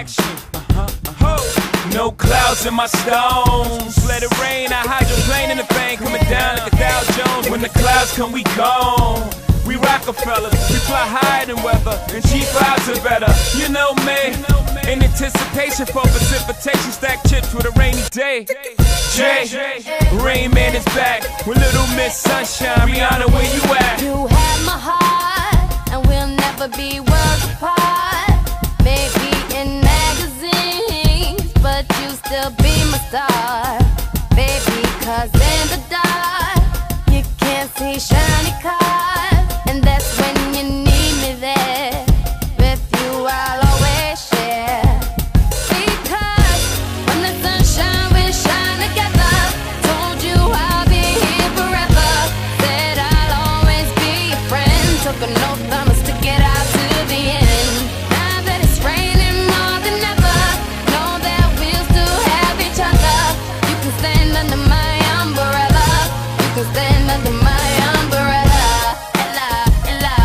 action. No clouds in my stones. Let it rain, I hydroplane in the vein, coming down like a Dow Jones. When the clouds come, we gone. We Rockefellers, we fly higher than weather, and cheap vibes are better. You know me, in anticipation for precipitation, stack chips with a rainy day. Jay, Rain Man is back with Little Miss Sunshine. Rihanna, where you at? You have my heart, and we'll never be worlds apart. Maybe in magazines, but you still be my star, baby. 'Cause in the dark, you can't see shiny cars, and that's when you need me there. With you, I'll always share. Because when the sunshine, we shine together. Told you I'll be here forever. Said I'll always be your friend. Took an oath, I'ma stick it out to the end. Now that it's raining more than ever, know that we'll still have each other. You can stand under my umbrella. You can stand under my umbrella. Ella, Ella,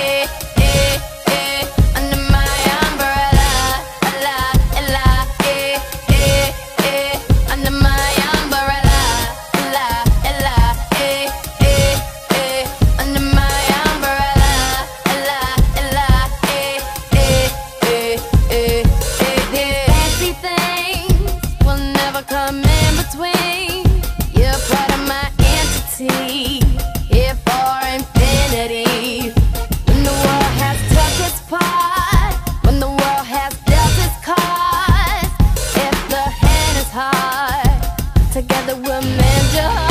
under my umbrella. Ella, Ella, under my umbrella. Ella, Ella, under my umbrella. Ella, Ella, fancy things will never come in between. You're part of my entity, here for infinity. When the world has took its part, when the world has dealt its cards, if the hand is hard, together we'll mend your heart.